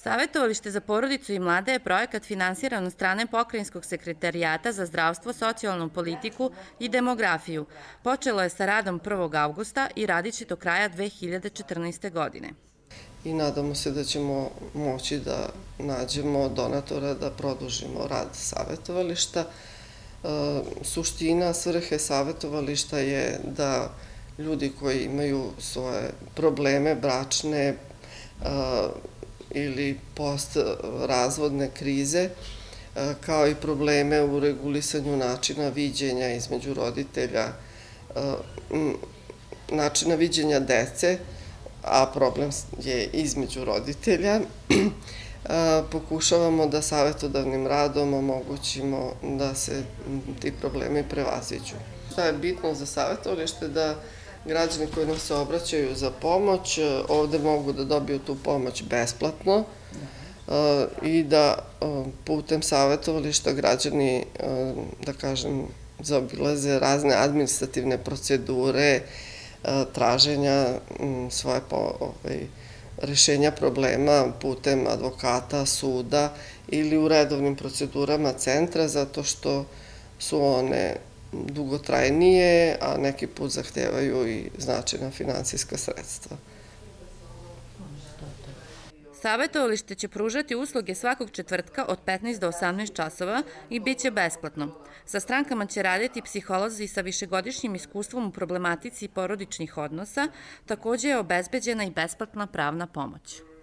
Savetovalište za porodicu i mlade je projekat finansiran od strane Pokrajinskog sekretarijata za zdravstvo, socijalnu politiku i demografiju. Počelo je sa radom 1. avgusta i radit će do kraja 2014. godine. I nadamo se da ćemo moći da nađemo donatora da produžimo rad savetovališta. Suština svrhe savetovališta je da ljudi koji imaju svoje probleme bračne ili postrazvodne krize, kao i probleme u regulisanju načina viđenja između roditelja, načina viđenja dece, a problem je između roditelja, pokušavamo da savetodavnim radom omogućimo da se ti problemi prevaziđu. Šta je bitno za savetovalište? Da građani koji nam se obraćaju za pomoć ovde mogu da dobiju tu pomoć besplatno i da putem savetovališta građani, da kažem, zaobilaze razne administrativne procedure, traženja svoje rešenja problema putem advokata, suda ili u redovnim procedurama centra, zato što su one dugotrajnije, a neki put zahtevaju i značajna finansijska sredstva. Savetovalište će pružati usluge svakog četvrtka od 15 do 18 časova i bit će besplatno. Sa strankama će raditi psiholozi sa višegodišnjim iskustvom u problematici porodičnih odnosa, takođe je obezbeđena i besplatna pravna pomoć.